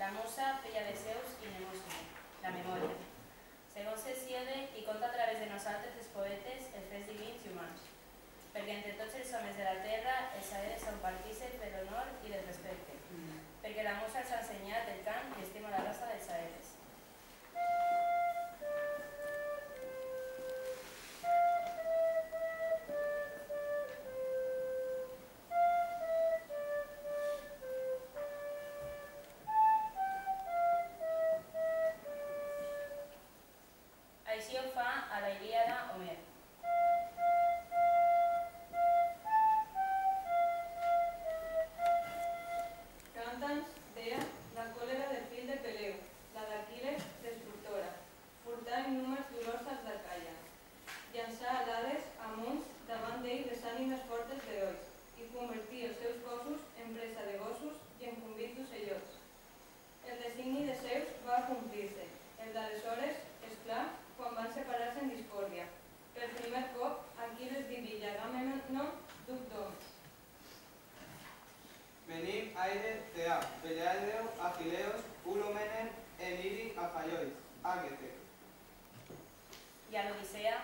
La musa feia de Zeus i Nemòsine, la memòria. Segons Hesíode, qui conta a través de nosaltres els poetes els fets divins i humans. Perquè entre tots els homes de la terra els ha de ser un partícip de l'honor i del respecte. Perquè la musa els ha ensenyat el cant i estima la raça dels aeres. Així ho fa a la Ilíada Homer. Càntans deia la còlera del fill de Peleu, la d'Aquiles destructora, portar innúmers dolors als d'Arcaia, llançar alades amunt davant d'ell les ànimes fortes d'herois i convertir els seus cossos en presa de gossos i en convit d'ocellots. El designi de Zeus va complir-se, el d'aleshores, esclar, quan van separar-se en discòrdia. Per primer cop, Aquiles divilla Agamèmnon, duc d'homes. Venim aire Thea, Peleadeo, Agileos, Ulomenen, Eniri, Afaiois, Ágete. I a l'Odissea,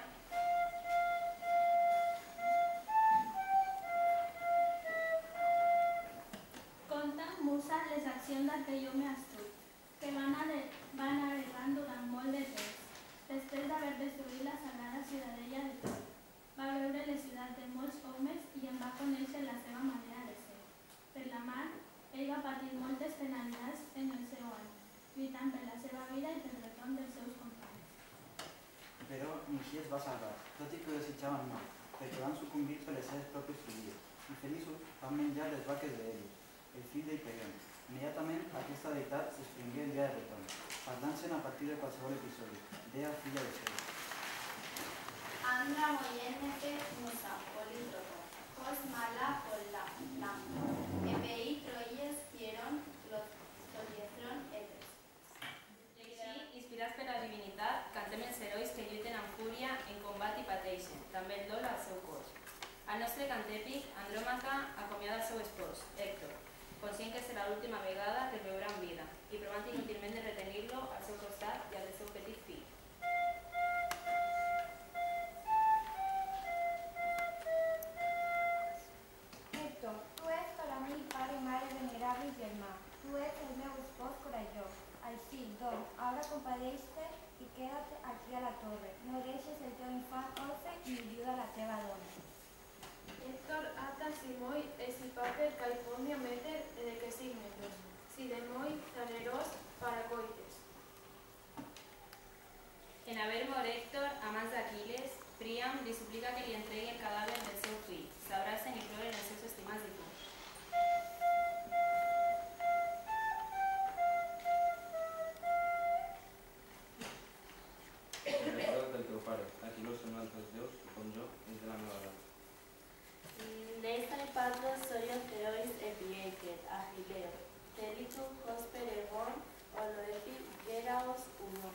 Conta Musa les accions d'aquell home astut, que van heredant durant molt de temps. Després d'haver destruït la sagrada ciutadella de Tro, va veure les ciutats de molts homes i en va conèixer la seva manera de ser. Per la mar, ell va patir moltes penalitats en el seu any, lluitant per la seva vida i pel retorn dels seus companys. Però ni així es va salvar, tot i que ho desitjaven molt, perquè van sucumbir per les seves pròpies filles, i feliços van menjar les vaques d'Helios, el fill d'Hiperion. Immediatament aquesta deïtat s'expringué el dia de retorn, parlant-se'n a partir de qualsevol episodi, Dea filla de Zeus. Andra moyennete musa, polítropo, cos mala polla, lampo, ebei troyes pieron, lodiezron etes. així, inspirats per la divinitat, cantem els herois que lluiten amb fúria en combat i pateixen, també el dol al seu cos. Al nostre cant èpic, Andròmaca acomiada el seu espòs, Hèctor, conscient que serà l'última vegada que el veurà en vida, i provant inútilment de retenir-lo al seu costat i al del seu petit fill. Héctor, tu ets per a mi pare i mare venerable i germà. Tu ets el meu espòs coratjós. Així, doncs, ara compadeix-te i queda't aquí a la torre. No deixes el teu infant orfe ni viuda la teva dona. Héctor ata simoi esipaper caiponia meter de que signetos, si de moi taneros para coites. En haver mort Héctor, a mans d'Aquiles, Príam li suplica que li entregui el cadàver del seu fill. S'abracen i ploren els seus estimats difunts. Recorda't del teu pare, Aquilos són altres déus i com jo és de la meva edat. Lestre patros soios herois epietet, agileo, telitu hosper egon, oloepi geraos uno.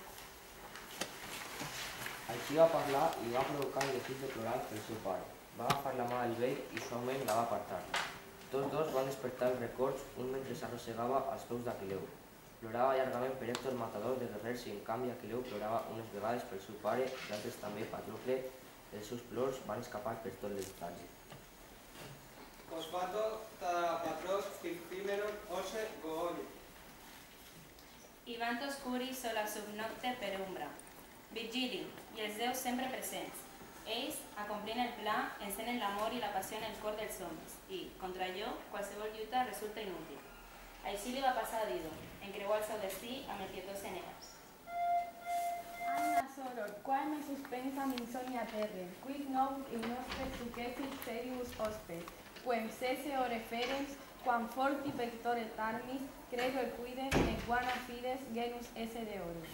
Així va parlar i va provocar el desig de plorar pel seu pare. Va agafar la mà del vell i suaument la va apartar. Tots dos van despertar els records, un mentre s'arrossegava als peus d'Aquileu. Plorava llargament per Hèctor matador de guerrers i en canvi Aquileu plorava unes vegades pel seu pare i altres també Patrocle. Els seus plors van escapar per tot l'estadi. Fosfato, Patros, Fifímeron, Ose, Gogolle. Ivantos curi sola subnocte per umbra. Vigili, i els déus sempre presents. Ells, acomplint el pla, encenen l'amor i la passió en el cor dels homes i, contra allò, qualsevol lluita resulta inútil. Així li va passar a Dido, encreuar el seu destí amb el pietós Eneas. Anna soror, quae me suspensam insomnia terre, quid novus in nostre succesit serius hospes, quem sese ore ferens, quam forti pectore armis, credo equidem, et vana fides genus esse deorum.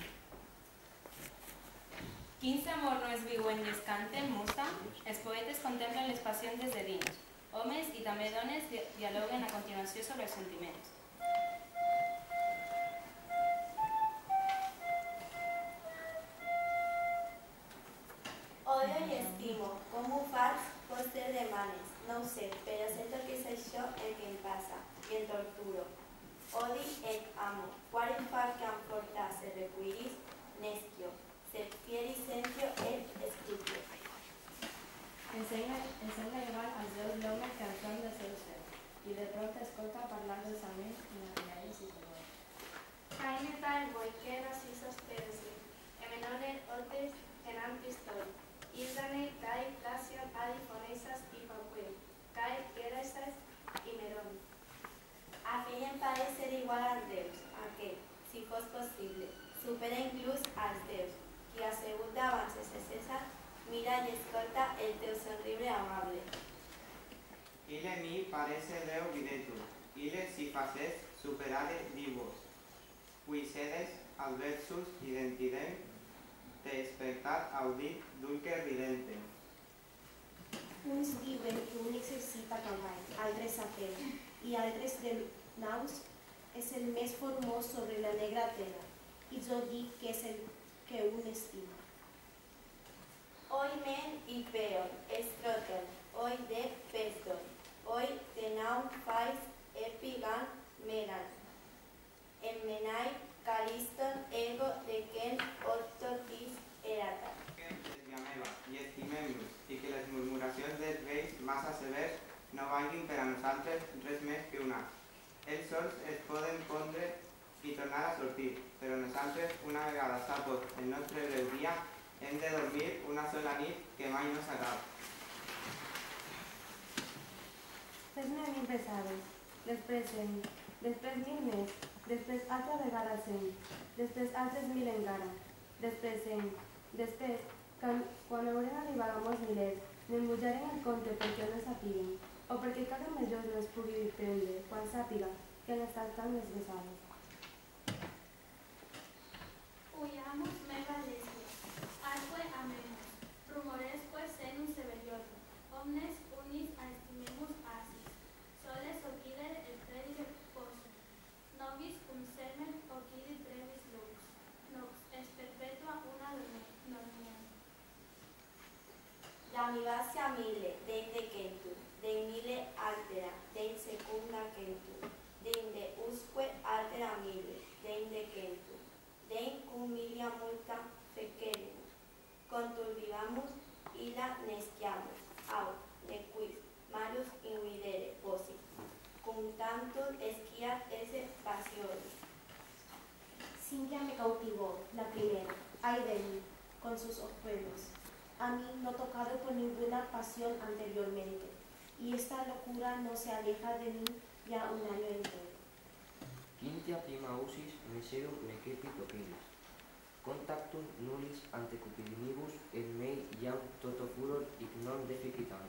Quins amor no es viuen i es canten, musa? Els poetes contemplen les passions des de dins. Homes i també dones dialoguen a continuació sobre els sentiments. Odio i estimo, com ho fas, pots ser demanes, no ho sé, però sento que és això el que em passa, i em torturo. odi et amo, quarum facem fortasse requiris, nescio, sed fieri sentio et escrupio. Ensenya igual als déus l'home que al tron del seu ser, i de prop escolta parlar dolçament en les rialles i dolor. Caenetar moiqueras isos pedesi, emenoren otes tenan pistol, Ildane cae placion adi fonesas y pauquem, cae geresas y merón. A fin em parecer igual als déus, a que, si fos possible, supera inclús als déus, qui assegut davant ses César, mira i escolta el teu somriure amable. Ile mi parece Deo videtur, ile si faces superare divos, puisedes al versus identidem te espectat audit dulce ridente. Uns diuen que un exercita a cavall, altres a peu, i altres de naus és el més formós sobre la negra terra, i jo dic que és el que un estima. Oi men i peon, estrotel, oi de peston, oi de naum fais epigan meran, emmenai cariston ego de quen ortotis erata. Desviameva i estimem-nos, i que les murmuracions dels vells massa severs no valguin per a nosaltres res més que un as. Ells sols es poden pondre i tornar a sortir, però nosaltres, una vegada s'ha post el nostre breu dia, hem de dormir una sola nit que mai no s'acaba. Fes-me a mi pesades, després 100, després 1000 més, després altra vegada 100, després altres 1000 encara, després 100, després, quan haurem arribat a molts milers, m'embutjarem el compte perquè no sapiguin, o perquè cada major no es pugui prendre quan sàpiga que han estat tan desbessades. Huyamus meva lesbia, arque amemus, rumoresque senum sebeliotum, omnes unis estimemus asis, soles occidere et predire possum, nobis cum semen occidi brevis lux, nox est perpetua una dormiens. La vivacia mille, deinde centum, dein mille altera, dein secunda centum, deinde usque altera mille, deinde centum, dein cum milia multa feceremus, conturbivamus illa nesciamus, au, nequis, malus invidere possi, cum tantum esquiat esse pasiones. Cintia me cautivó, la primera, ay de mí, con sus ojuelos. A mí no tocado por ninguna pasión anteriormente, y esta locura no se aleja de mí ya un año entero. Quintia prima usis miserum necepit opilis. Contactum nullis ante cupidinibus et mei iam toto furor ignon deficitant.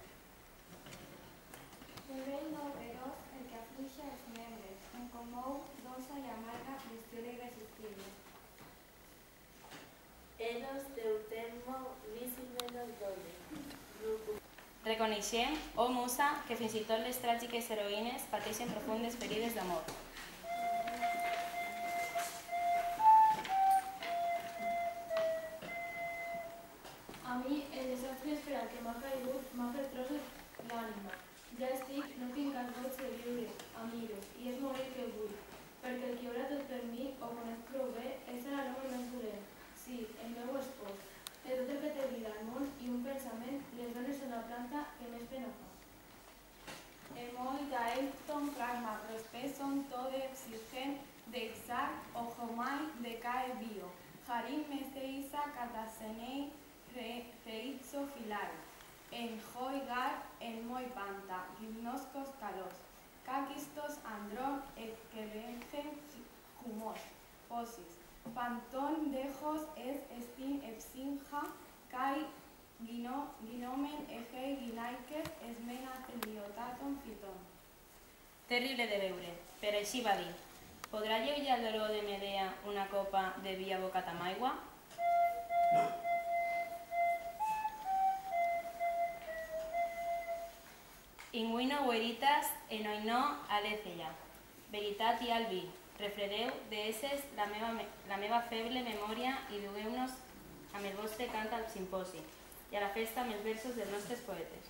Rebel no veros el que aflige a los membres, en comou dosa y amarga bestiole irresistible. Eros deutermo visimenos dole. Reconeixem, oh musa, que fins i tot les tràgiques heroïnes pateixen profundes ferides d'amor. A mi el desastre és per al que m'ha caigut, m'ha fet trossos l'ànima. Ja estic, no tinc els goig de viure, amigos, i és morir que vull, perquè el que haurà tot per mi, o conec prou bé, és l'home més dolent. Sí, el meu espòs. De tot el que té vida al món i un pensament, les dones són la planta que més pena fa. Εμόι δαέλτον πράγμα προσπέσον τότε ψυχέν δεξάρ ο χωμάι δεκάε βίο. Χαρίν μεσέισα κατασενέι θείτσο φυλάρι. Εν χόι γάρ εν μόι πάντα, γυμνόσκος καλός. Κάκιστος ανδρών ευκαιρέχεν χουμός. Πόσις. Παντών δέχος es estin εψύχα, καί γινόμεν εχέι γυναίκες εσμένα θελιωτάτων φυτών. Terrible de veure, però així va dir. Podrà lleujar el dolor de Medea una copa de vi abocat amb aigua? Inguino veritas en oino aleceia. Veritat i al vi. Refredeu d'esses la meva feble memòria i dugueu-nos amb el vostre cant al simposi i a la festa amb els versos dels nostres poetes.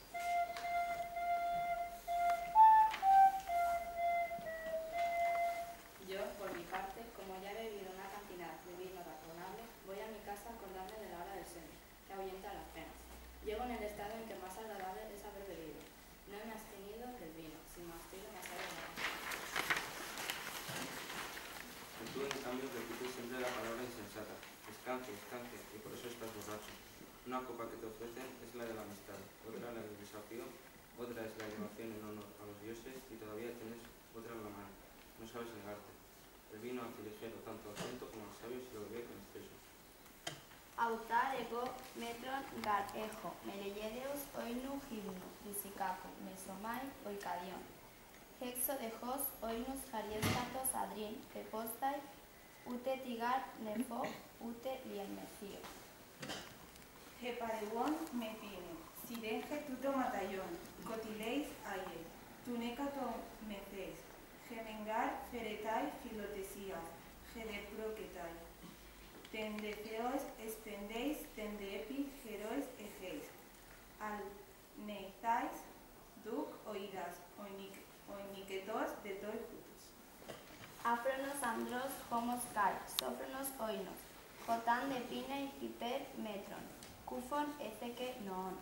distancia y por eso estás borracho. Una copa que te ofrecen es la de la amistad, otra la del desafío, otra es la elevación en honor a los dioses y todavía tienes otra en la mano. No sabes negarte. El vino hace ligero tanto al tonto como al sabio si lo bebe con exceso. Autar ego metron gar ejo, mereyedeus oinu gimno, lisicaco, mesomai, oikadion. Hexo de hos oinus hariestatos adrin, pepostai, ute tigar nefo, ute lielmecio. Heparewon metine, sirenje tuto matallón, cotileis aye, tunecato meces, gemengar feretai filotesías, gedeproquetai. Tendeceos estendéis, tendeepi, gerois egeis, al neizais, duc oidas, oiniquetos de toi jutus. Afronos andros homos kai, sofronos oinos, jotan de pine hiper metron, cufon ezeke noon.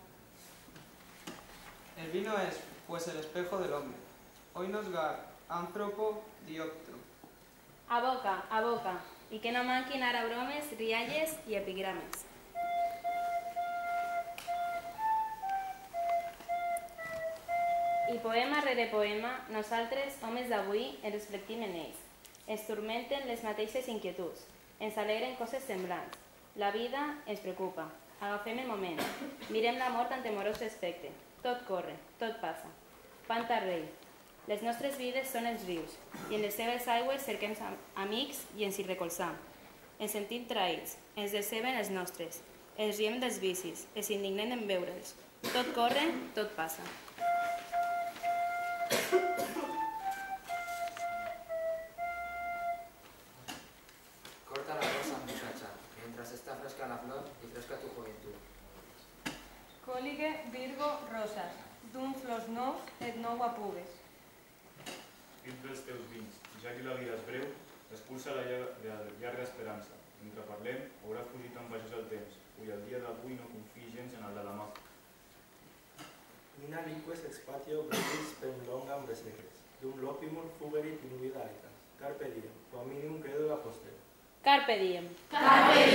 El vino es, pues, el espejo del hombre. Oinos gar, anthropo, dioptro. A boca, y que no manquin ara bromes, rialles i epigrames. I poema rere poema, nosaltres, homes d'avui, ens reflectim en ells. Ens turmenten les mateixes inquietuds, ens alegren coses semblants. La vida ens preocupa. Agafem el moment, mirem la mort amb temorós respecte. Tot corre, tot passa. Panta rei. Les nostres vides són els rius, i en les seves aigües cerquem amics i ens hi recolzam. Ens sentim traïts, ens deceben els nostres, ens riem dels vicis, ens indignem en veure'ls. Tot corre, tot passa. Corta la rosa, muchacha, mientras está fresca la flor y fresca tu juventud. Còlige Virgo rosas, d'un flors nous et nou apugues. Filtra els teus vins, ja que la vida és breu, expulsa la llarga esperança. Mentre parlem, haurà fugit amb baixos el temps, i el dia d'avui no confiï gens en el de demà. Mina liques expatio brevis per longam vesecres, dum lopimur fugerit in vida aetas. Carpe diem, quam minimum credo la poster. Carpe diem. Carpe